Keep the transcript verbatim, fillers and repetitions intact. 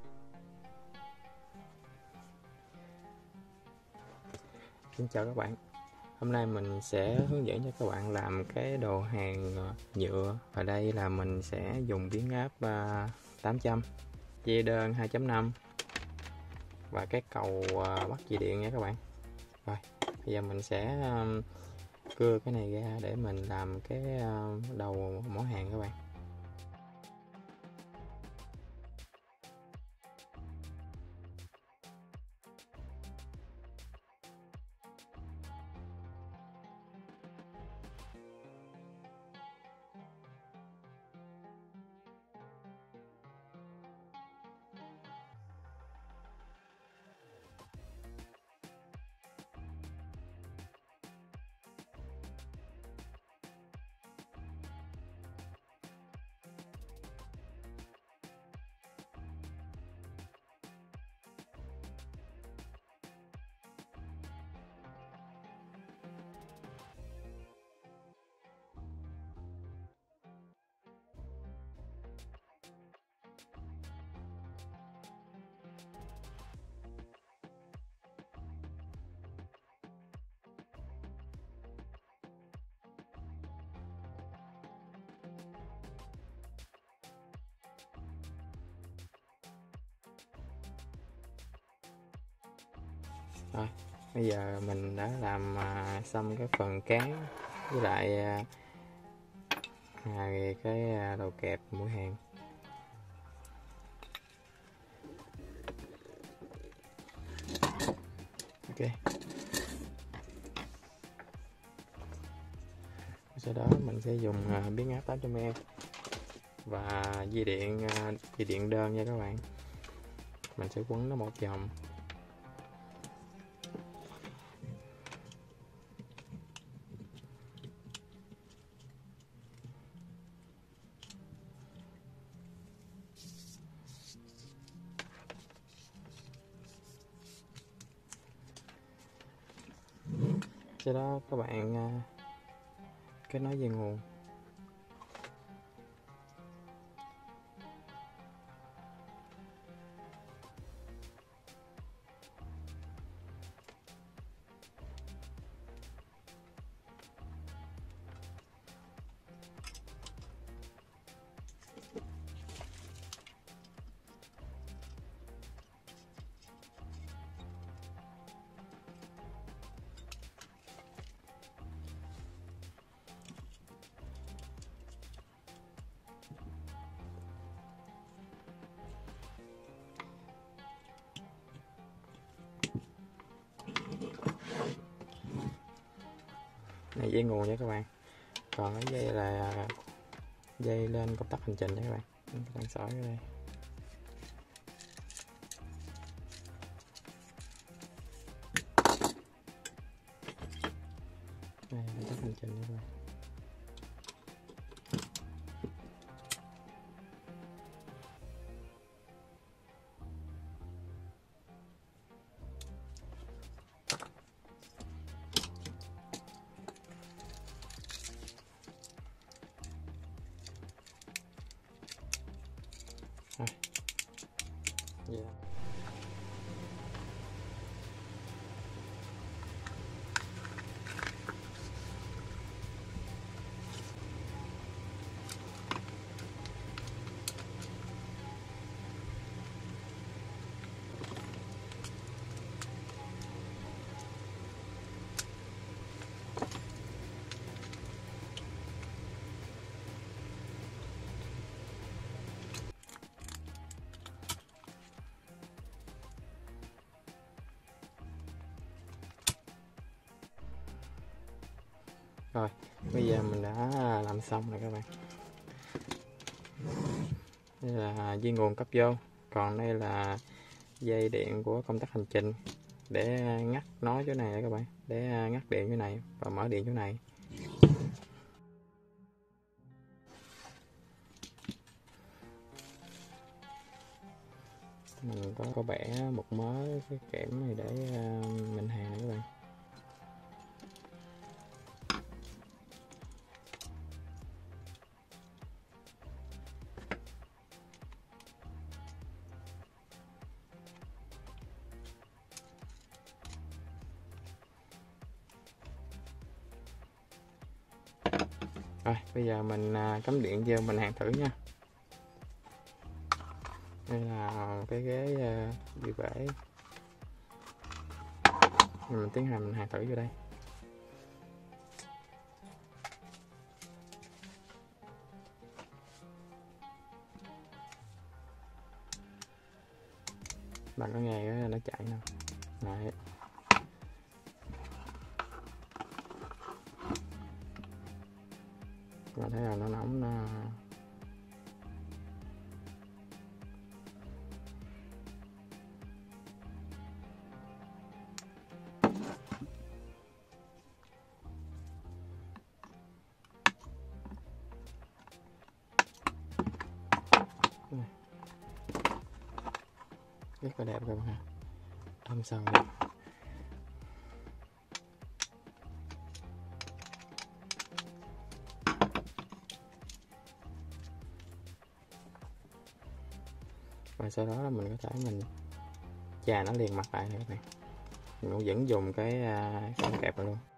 Xin chào các bạn. Hôm nay mình sẽ hướng dẫn cho các bạn làm cái đồ hàng nhựa. Ở đây là mình sẽ dùng biến áp tám trăm, dây đơn hai chấm năm và cái cầu bắt dây điện nha các bạn. Rồi, bây giờ mình sẽ cưa cái này ra để mình làm cái đầu mỏ hàng các bạn. Rồi, bây giờ mình đã làm à, xong cái phần cán với lại à, hai cái à, đầu kẹp mũi hàng. Ok. Sau đó mình sẽ dùng à, biến áp tám trăm ampe và dây điện à, dây điện đơn nha các bạn. Mình sẽ quấn nó một vòng. Sau đó các bạn à, kết nối dây nguồn. Này dây nguồn nha các bạn, còn cái dây là dây lên công tắc hành trình nha các bạn. Các bạn sỏi ở đây. Đây công tắc hành trình nha các bạn. Rồi. Yeah. Rồi, bây giờ mình đã làm xong rồi các bạn. Đây là dây nguồn cấp vô, còn đây là dây điện của công tắc hành trình để ngắt nối chỗ này các bạn, để ngắt điện chỗ này và mở điện chỗ này. Mình có, có bẻ một mớ cái kẽm này để mình hàng này các bạn. Rồi bây giờ mình cắm điện vô mình hàn thử nha. Đây là cái ghế vui vẻ, mình tiến hành mình hàn thử vô đây. Bạn có nghe nó chạy nè. Đấy. Bạn thấy là nó nóng, nó rất là đẹp các bạn ha. Thơm sần. Và sau đó là mình có thể mình chà nó liền mặt lại này các bạn. Mình cũng vẫn dùng cái cái kẹp này luôn.